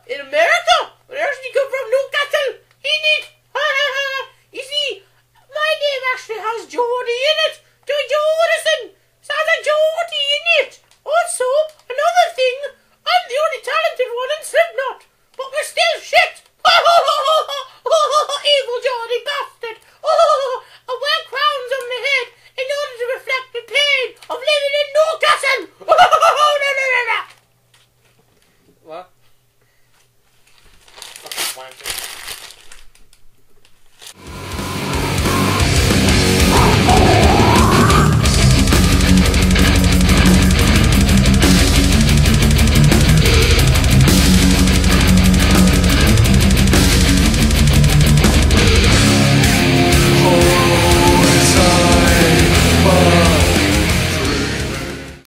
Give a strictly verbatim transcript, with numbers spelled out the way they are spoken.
in America. Where else did he come from? Newcastle. In it. You see, my name actually has Geordie in it. Jordison. Sounds like Geordie in it. Also, another thing, I'm the only talented one in Slipknot, but we're still shit. Evil Geordie bastard. I wear crowns on my head in order to reflect the pain of living in Newcastle. What? Okay,